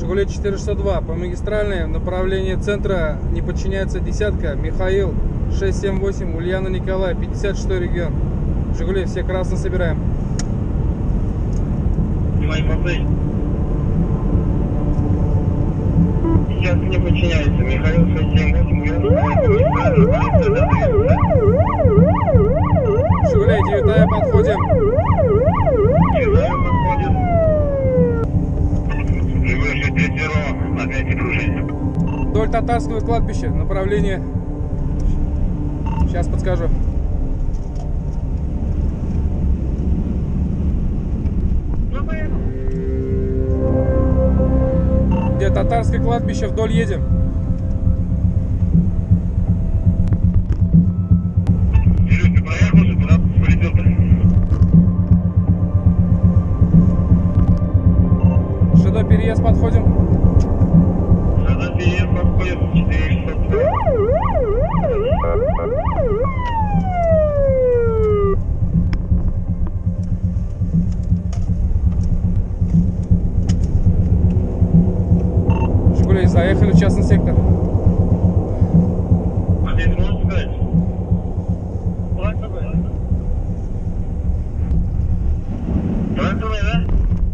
Жигули 402 по магистральной в направлении центра не подчиняется десятка. Михаил 678, Ульяна Николай, 56 регион. Жигули, все красно собираем. Внимание, повтори. Сейчас не подчиняется. Михаил 678, Ульяна Николай. Жигули, 9 подходим. 9 подходим. Жигули 630, опять окружение. Вдоль татарского кладбища, направление. Сейчас подскажу. Где татарское кладбище, вдоль едем. Илюш, ты проехал же, куда полетел-то? ШД переезд подходим. ШД переезд подходит 4600. Жигули, заехали в частный сектор. А здесь можешь сказать? Тракторный, да?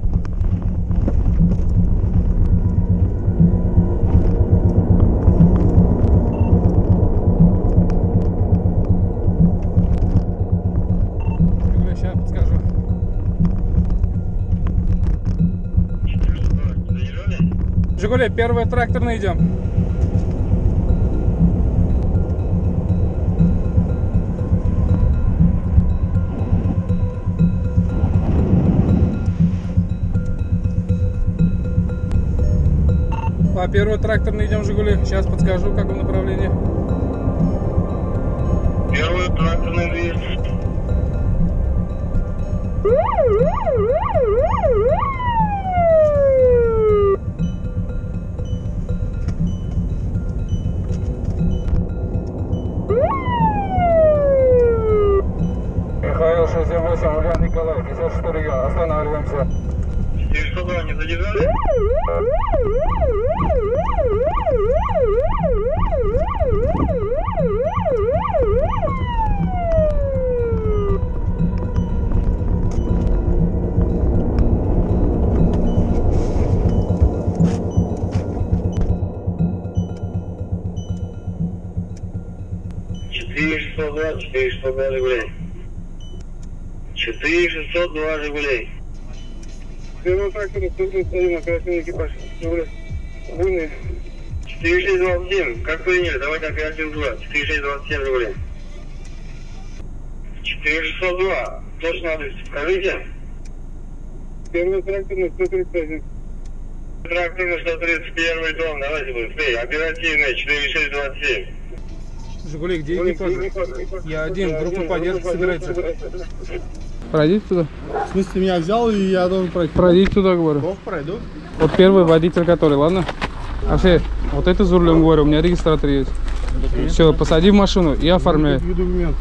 Жигули, сейчас подскажу. Жигули, первый тракторный идем. По первый тракторный идем, Жигули. Сейчас подскажу, в каком направлении. Первый тракторный движется. Михаил 678, Ульяна Николай, 56 регион. Останавливаемся. 402 не задержали? $402 Жигулей. 4602 Жигулей. Первый трактор, 131, оперативный экипаж. Жигулей. Буйный. 4627. Как приняли? Давайте оперативный 2. 4627 Жигулей. 4602. Точно адрес скажите. Первый тракторный 131. Тракторный 131 дом. Давайте быстрее. Оперативный 4627. Жигули, где экипаж? Я один, группа поддержки собирается. Пройдите туда. В смысле, ты меня взял, и я должен пройти? Пройдите туда, говорю. Ох, пройду. Вот первый водитель, который, ладно? Вообще, вот это за рулем, говорю, у меня регистратор есть. Все, посади в машину и оформляй. Документ.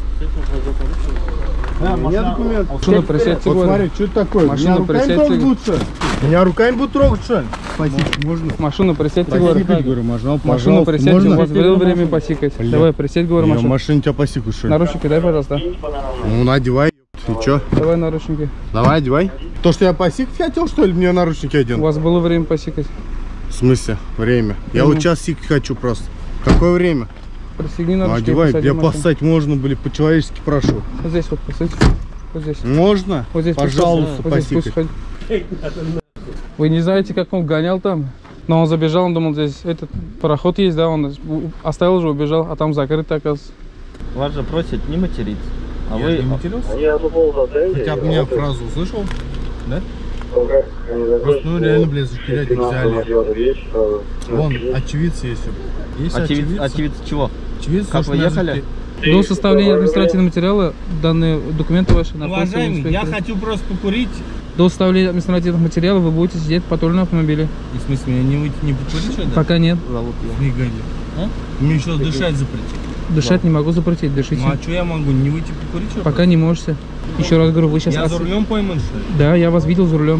У меня документ. Машину присядьте, Вот говорю. смотри, что это такое? Машину Меня руками присядьте. трогать будут, что ли? Меня руками будут трогать, что ли? Спасибо, можно? Машину присядьте, Спасибо, говорю. говорю, Машину пожалуйста, присядьте, можно? у вас было время посикать. Блин. Давай, присядь, говорю, Я в машину. машине тебя посеку, что ли? Наручники дай, пожалуйста. Ну, надевай, ты чё? Давай наручники. Давай, одевай. То, что я посикать хотел, что ли, мне наручники У одел? вас было время посикать. В смысле? Время? Я вот сейчас сикать хочу просто. Какое время? Пристегни Ну, наручники. одевай, посади я в машину. поссать можно, блин, по-человечески прошу. Вот здесь вот посадь. Вот здесь. Можно? Вот здесь, Пожалуйста, вот здесь пусть посикать. ходит. Вы не знаете, как он гонял там? Но он забежал, он думал, здесь этот пароход есть, да, он оставил же, убежал, а там закрыто, оказывается. Вас же просят не материться. А Я вы... не матерился? Хотя Хотя бы меня фразу услышал? Да? Просто, ну реально, блядь, затерять взяли. Вон, очевидцы есть. Есть Очевидцы чего? Очевидцы, Как что вы меня ехали? До составления административного материала данные документы ваши находятся в Уважаемый, я инспекторе. хочу просто покурить. До составления административных материалов вы будете сидеть в патрульном автомобиле. И в смысле, меня не выйти, не покурить, что ли? Пока нет. Зовут его. Не гони. А? Мне еще дышать запретить. Дышать не могу запретить, дышите. Ну а что я могу, не выйти покурить, что ли? Пока не можете. Еще раз говорю, вы сейчас... Я за рулем пойман, что ли? Да, я вас видел за рулем.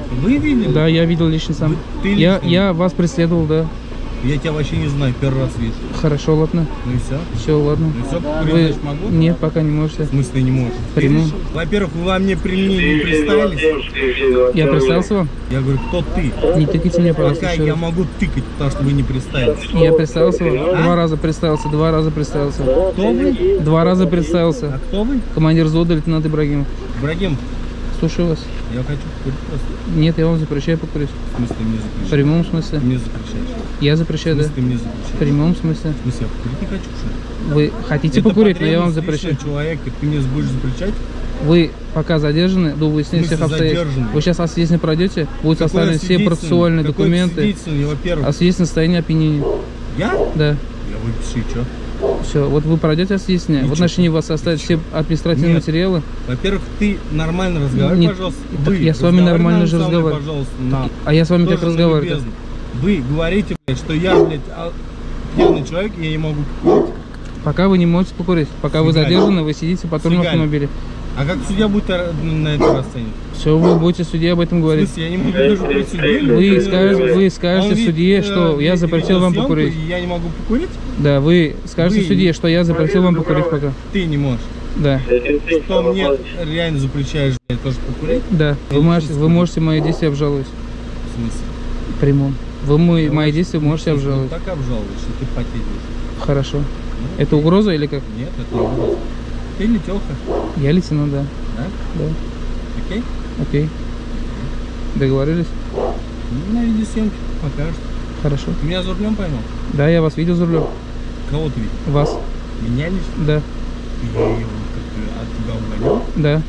Вы видели? Да, я видел лично сам. Ты лично? Я вас преследовал, да. Я тебя вообще не знаю, первый раз вижу. Хорошо, ладно. Ну и все. Все, ладно. Ну и все, покурить, Вы... значит, могу? Нет, пока не можете. В смысле не можешь? Прямым. Во-первых, вы во мне при мне не представились. Я представился вам? Я говорю, кто ты? Не тыкайте меня, пожалуйста. Пока еще я раз. могу тыкать, потому что вы не представились. Я представился вам? А? 2 раза представился, 2 раза представился. Кто вы? 2 раза А представился. кто вы? Командир взвода лейтенант Ибрагимов. Ибрагим, Слушаю вас. я хочу покурить просто. Нет, я вам запрещаю покурить. В смысле мне В запрещаешь? прямом смысле. Ты мне запрещаешь. Я В запрещаю, да. смысле мне В запрещаешь? прямом смысле. В смысле, я покурить не хочу, что ли? Вы хотите покурить, но я вам запрещаю. Человек, ты мне будешь запрещать? Вы пока задержаны до выяснения В всех смысле обстоятельств. задержаны? Вы сейчас освидетельствование пройдете, будут составлены все процессуальные документы. Во-первых, О свидетельственном состоянии опьянения. я? Да. Я выпишу, что? Все, вот вы пройдете освидетельствование. В Ничего. отношении вас составят все административные Нет. материалы. Во-первых, ты нормально разговаривай, Нет, пожалуйста. так я с вами нормально же разговариваю. Пожалуйста, на. А я с вами как Тоже разговариваю? любезно. Вы говорите, блядь, что я, блядь, пьяный человек, и я не могу покурить. Пока вы не можете покурить. Пока вы Сигарет. задержаны, вы сидите в патрульном Сигарет. автомобиле. А как судья будет на это расценивать? Все, вы будете судье об этом В говорить. смысле, я не могу даже при судье? Вы скажете судье, что я запретил вам покурить. И я не могу покурить? Да, вы скажете Вы- судье, что я запретил вам покурить пока. Ты не можешь. Да, Что мне реально запрещаешь, блядь, тоже покурить? да. Вы можете мои действия обжаловать. В смысле? Прямом. Вы мои действия можете обжаловать. Так обжалуешь, что ты потеть будешь. Хорошо. Это угроза или как? Нет, это не угроза. Ты Летеха, Я лейтенант, да. да? Да. Окей? Окей. Договорились? Ну, на видеосъемке покажешь. Хорошо. Ты меня за рулем поймал? Да, я вас видел за рулем. Кого ты видел? Вас. Меня лично? Да. Я его как-то от тебя угонял? Да.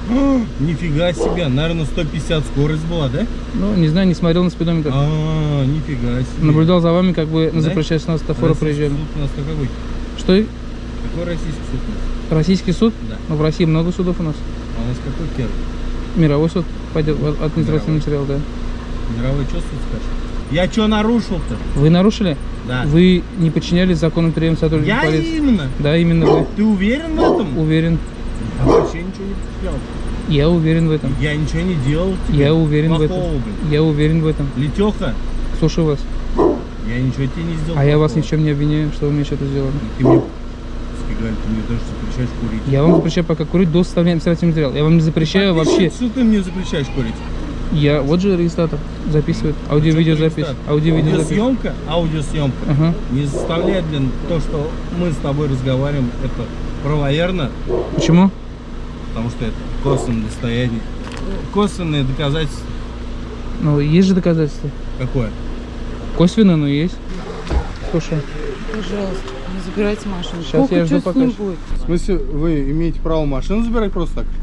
Нифига себе, наверное, 150 скорость была, да? Ну, не знаю, не смотрел на спидометр. Нифига себе. Наблюдал за вами, как вы на Да? запрещающий светофора проезжали. Суд у нас-то какой? Что? Какой российский суд у нас? Российский суд? Да. Ну, в России много судов у нас. А у нас какой первый? Мировой суд пойдет, административный материал, да. Мировой что суд скажешь? Я что нарушил-то? Вы нарушили? Да. Вы не подчинялись закону приема сотрудников Я полиции? именно? Да, именно вы. Ты уверен в этом? Уверен. Я вообще ничего не потерял. Я уверен в этом. Я ничего не делал тебе. Я уверен в этом. Плохого, блин. Я уверен в этом. Летеха, Слушаю вас. я ничего тебе не сделал. А я вас ни в плохого. чем не обвиняю, что вы мне что-то сделали. Ты мне, Скигаль, ты мне даже запрещаешь курить. Я вам запрещаю пока курить до составления административного материала. Я вам не запрещаю вообще. Что ты мне запрещаешь курить? Я, вот же регистратор записывает. Аудио-видеозапись. Аудио-видеозапись. Аудиосъемка. Ага. Не заставляет, блин, то, что мы с тобой разговариваем, это правоверно, Почему? потому что это косвенное достояние. Косвенное доказательство. Ну, есть же доказательства. Какое? Косвенно, но есть. Слушай, Пожалуйста, не забирайте машину. Сейчас я жду, что с ним пока- будет? В смысле, вы имеете право машину забирать просто так?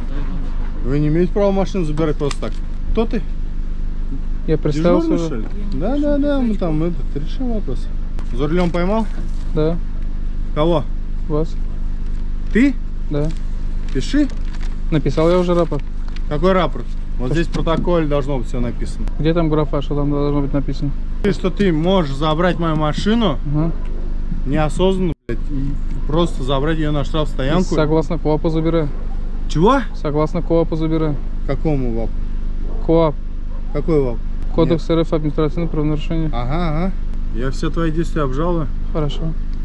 Вы не имеете права машину забирать просто так. Кто ты? я представился Дежурный, что уже. ли? Да, мы там решим вопрос. За рулем поймал? Да, Кого? вас. Ты? Да. Пиши. Написал я уже рапорт. Какой рапорт? Вот здесь в протоколе должно быть все написано. Где там графа, что там должно быть написано? Что ты можешь забрать мою машину Ага. неосознанно, блядь, и просто забрать ее на штрафстоянку. Согласно КОАПу забираю. Чего? Согласно КОАПу забираю. Какому ВАП? КОАП. Какой ВАП? Кодекс РФ административное правонарушение. Ага. Я все твои действия обжалую. Хорошо.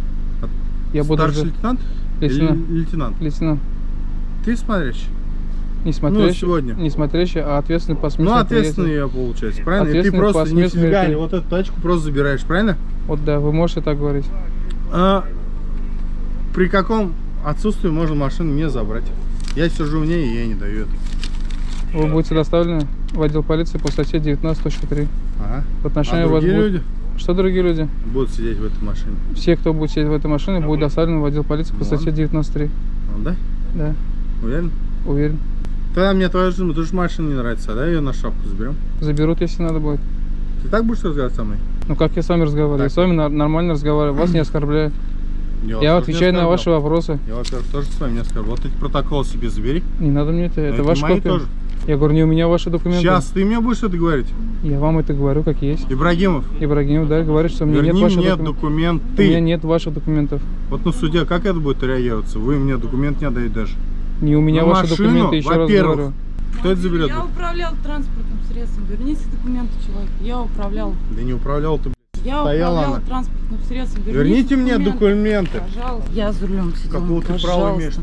Я буду Старший ждать. лейтенант? Лейтенант. Или лейтенант? Лейтенант. Ты смотрящий? Не смотрящий, сегодня. не смотрящий, а ответственный по смыслу. Ну, ответственный я, получается, правильно? И ты Ответственный просто по не смыслу фига, мероприятия. вот эту тачку просто забираешь, правильно? Вот да, вы можете так говорить. А при каком отсутствии можно машину не забрать? Я сижу в ней, и я не даю это. Вы будете доставлены в отдел полиции по статье 19.3. Ага. В отношении А вас другие будут... люди Что другие люди? будут сидеть в этой машине. Все, кто будет сидеть в этой машине, будут доставлены в отдел полиции по Ну статье 19.3. Ну, да? Да, Уверен? уверен. Тогда мне твоя жизнь, тоже машина не нравится, да? Ее на шапку заберем. Заберут, если надо будет. Ты так будешь разговаривать со мной? Ну как я с вами разговариваю? Я с вами нормально разговариваю, вас не оскорбляю. Я вас тоже отвечаю не на ваши оскорблял. вопросы. Я, во-первых, тоже с вами не оскорблял. Вот эти протоколы себе забери. Не надо мне это, это это ваши мои копии. тоже. Я говорю, не у меня ваши документы. Сейчас ты мне будешь это говорить? Я вам это говорю, как есть. Ибрагимов, Ибрагимов, да, говорит, что у меня верни нет ваших мне документов. У меня документы. нет ваших документов. Вот на суде как это будет реагироваться? Вы мне документ не отдаете даже. Не у меня На ваши машину, документы, еще раз во-первых. говорю. Кто это заберет? Я управлял транспортным средством. Верните документы, человек. Я управлял. Да не управлял ты, блядь. Я Стояла управлял она. транспортным средством. Верните мне документы. Пожалуйста. Я за рулем сидела. Какого ты права имеешь?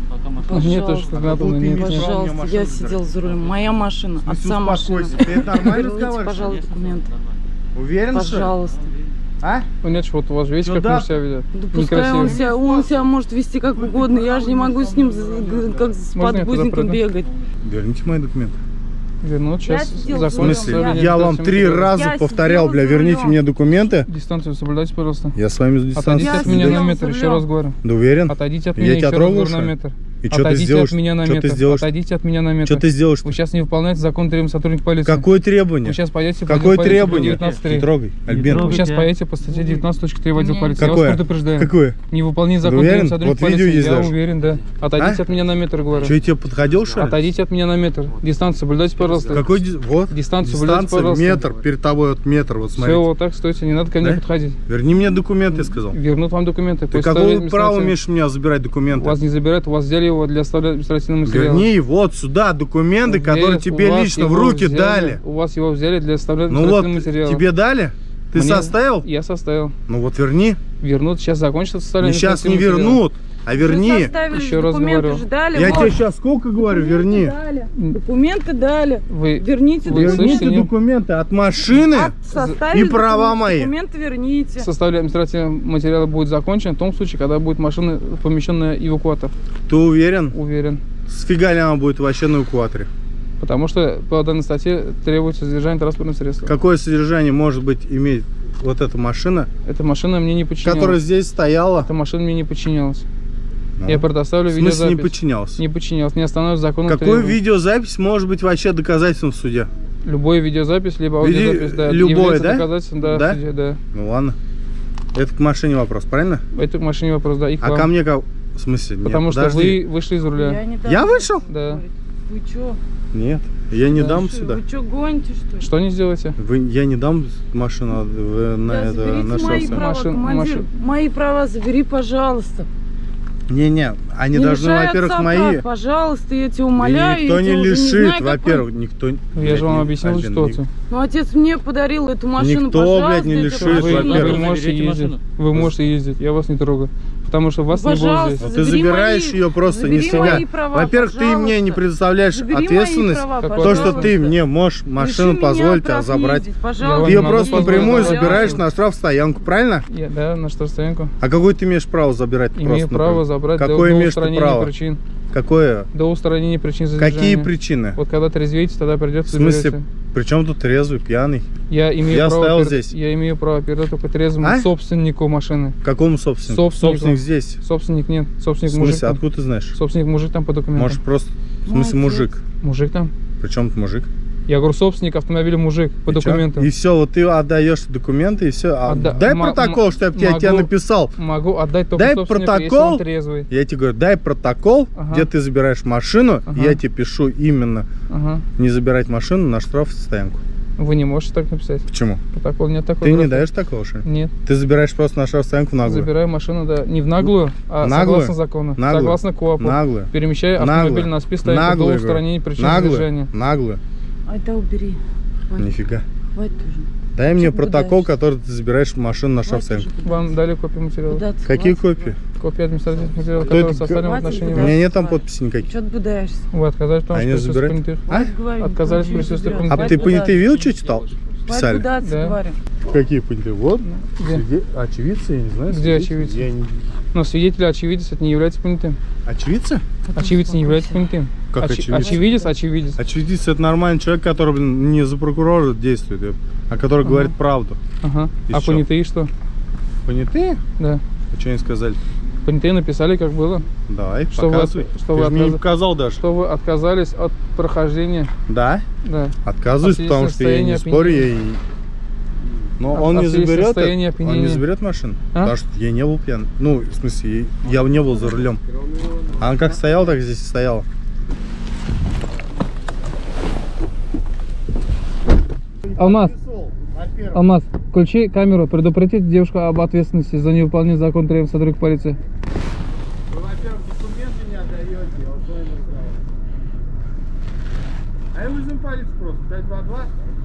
Нет, уж, Пожалуйста. Игнатовна, нет, нет. Пожалуйста, машину я забирать? сидел за рулем. Моя машина, отца машина. Успокойся. Ты это нормально Верните, разговариваешь? пожалуйста, документы. Уверен, что ли? Пожалуйста. А? Ну нет, вот у вас видите, как Сюда. муж себя ведет. Да пускай он Некрасиво. себя может вести как угодно. Я же не могу с ним как с Можно я туда подгузником пройду? бегать. Верните мои документы. Вернуть сейчас сидел В за закон. смысле? Я вам 3 раза Я повторял, сидела бля, за верните рулем. мне документы. Дистанцию соблюдайте, пожалуйста. Я с вами с дистанции. Отойдите от Я меня сидела на за метр, еще рулем. раз говорю. Да уверен? Отойдите от Я меня, тебя еще раз трогал, говорю, что на ли? метр. И что ты Отойдите сделаешь? от меня на Что метр. ты сделаешь? Отойдите от меня на метр. Что ты сделаешь? Вы сейчас не выполняете закон, требуем сотрудник полиции. Какое требование? Вы сейчас поедете по Какое полиции по требование? 19.3. Не трогай, Альбин. Вы сейчас поедете по статье 19.3 в отдел полиции. Я Какое? вас предупреждаю. Какое? Не выполнить закон, Вы уверен? требуем сотрудник Вот видео полиции. есть Я даже. уверен, да. Отойдите А? от меня на метр, говорю. Что, я тебе подходил, что ли? Отойдите от меня на метр. Дистанцию соблюдайте, пожалуйста. Какой вот? Дистанцию соблюдайте, Дистанция, пожалуйста. метр, перед тобой вот метр, вот смотри. Все, вот так стойте, не надо ко мне Да? подходить. Верни мне документы, я сказал. Вернут вам документы. Ты После какого составления права административного- имеешь у меня забирать документы? У вас не забирают, у вас взяли его для оставления административного материала. Верни вот сюда документы, которые Нет, тебе у вас лично в его руки взяли, дали. У вас его взяли для оставления Ну вот, административного материала. тебе дали? Ты Мне- составил? Я составил. Ну вот верни. Вернут, сейчас закончится Не составление сейчас не административного материала. вернут, а верни. Вы составили Еще раз документы, говорю. ждали. Я вот. тебе сейчас сколько говорю, верни. Дали. Документы дали. Вы Верните Вы документы. слышите, Верните не- документы от машины Составили и права документы, мои. Документы верните. составление административного материала будет закончен в том случае, когда будет машина помещенная в эвакуатор. Ты уверен? Уверен. Сфига ли она будет вообще на эвакуаторе? Потому что по данной статье требуется содержание транспортного средства. Какое содержание может быть иметь вот эта машина, Эта машина мне не подчинялась. которая здесь стояла? Эта машина мне не подчинялась. Ну, Я предоставлю в смысле видеозапись. не подчинялся? Не подчинялась. Не остановится законом. Какой требований. видеозапись может быть вообще доказательством в суде? Любой видеозапись, либо аудиозапись, да. Любой, является да? доказательством, да, Да? в суде, да. Ну ладно. Это к машине вопрос, правильно? Это к машине вопрос, да. И к А вам. ко мне как? В смысле? Нет, Потому что подожди. вы вышли из руля. не Я вышел? Да. Вы чё? Нет, я не Да. дам сюда. Вы чё гоните, что ли? Что не сделаете? Я не дам машину на Да, это заберите на мои шоссе. права, командир. Мои права забери, пожалуйста. Не, они Не должны, лишай во-первых, отца мои. прав, пожалуйста, я тебя И умоляю. никто я не тебя уже лишит, знаю, какой- во-первых, никто. Я же вам объяснил Альбин, ситуацию. Ну, отец мне подарил эту машину, Никто, пожалуйста. блядь, не я лишит, тебя прошу. во-первых. Вы можете ездить. Вы можете ездить. Я вас не трогаю. Потому что вас не было Пожалуйста. здесь. Вот ты Забери забираешь мои- ее просто забери не себя. мои права, Во-первых, ты мне не пожалуйста. предоставляешь Забери мои ответственность. права, То, То, пожалуйста. что ты мне можешь машину Лиши меня позволить прав забрать. ездить, Я пожалуйста. вам Ты не ее могу просто позволить напрямую забрать. забираешь на штрафстоянку, правильно? Да, на штрафстоянку. А какое ты имеешь право забирать? Имею просто право напрямую? забрать Какое до имеешь ты устранения право? причин. Какое? До устранения причин задержания. Какие причины? Вот когда трезветите, тогда В придется смысле, заберете. при чем тут трезвый, пьяный? Я имею Я право стоял здесь. Я имею право передать только трезвому А? собственнику машины. Какому собственнику? Собственнику. Собственник здесь. Собственник нет. В Собственник мужик. смысле, Там. откуда ты знаешь? Собственник мужик там по документам. Может просто, в смысле, Молодец. мужик. Мужик там. Причем тут мужик? Я говорю, собственник автомобиля мужик по И чё? документам. И все, вот ты отдаешь документы, и все. Дай протокол, что я тебе написал. Могу отдать только Дай собственнику, если протокол. он трезвый. Я тебе говорю, дай протокол, Ага. где ты забираешь машину, Ага. и я тебе пишу именно Ага. не забирать машину на штрафстоянку. Вы не можете так написать. Почему? Протокол нет такого. Ты не графа. даешь такого, что ли? Нет. Ты забираешь просто на штрафстоянку в наглую. Забираю машину, да, не в наглую, а Наглую? согласно закону. Наглую? Согласно КОАПу. Наглую. Перемещаю Наглую. автомобиль на спецстоянку до Наглую, устранения говорю. причин Наглую. задержания. Наглую. Ай, да убери. Хватит, Нифига. хватит уже. Дай мне Чё протокол, пугаешь? который ты забираешь машину на Хватит штрафстоянку. уже. Вам дали копию материала. Куда ты? Какие Хватит. копии? Копия административных материалов, Кто которые это? составлены в Хватит, отношении У да. вас. меня нет там подписи никаких. Чё ты будаешься? Вы отказались, потому Они что присутствует забирают? понятых. А? Хватит говорить, Отказались никто не присутствовать заберёт. А Хватит ты Хватит понятые будать. видел, что читал? Хватит Писали. будаться, Да. говорю. Какие понятые? Вот. Где? Очевидцы, я не знаю. Где свидетели. очевидцы? Я не- Но свидетель, очевидец, это не является понятым. Очевидцы? Очевидец не является понятым. Как очевидец? Очевидец, очевидец. Очевидец это нормальный человек, который, блин, не за прокурора действует, а который говорит правду. Ага. И А чё? понятые что? Понятые? Да. А что они сказали? Понятые написали, как было. Давай, Что вы показывай. от- что Ты вы же мне не отказ- показал даже. Что вы отказались от прохождения. Да? Да. Отказываюсь, От потому что я не состояния спорю, я и... Но он не заберет, состояния он не опьянения. заберет машину, А? потому что я не был пьян. Ну, в смысле, я не был за рулем. А он как стоял, так здесь и стоял. Алмаз, Алмаз, включи камеру, предупредите девушку об ответственности за невыполнение закона требований сотрудника полиции. Вы, во-первых, документы не отдаете, говорить просто? 522?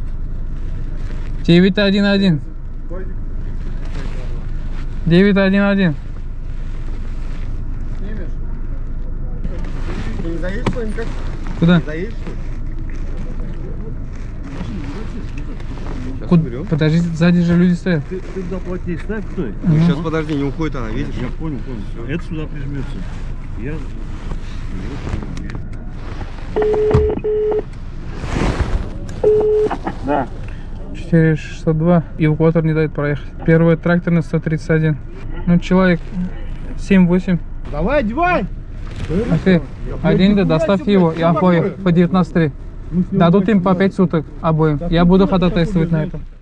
911. Кодик. 911. Снимешь? Ты не заедешь что-нибудь? Куда? Заедешь что ли? Подождите, сзади же люди стоят. Ты заплати, ставь стой. Ну, Сейчас подожди, не уходит она, видишь? Я понял. Всё. Это сюда прижмется. Я... Да. 4602. Эвакуатор не дает проехать. Первый тракторный 131. Ну, человек 7-8. Давай, одевай! Окей. Один, да, доставьте его и обоих по 19.3. Дадут им по 5 суток обоим. Я буду ходатайствовать на это.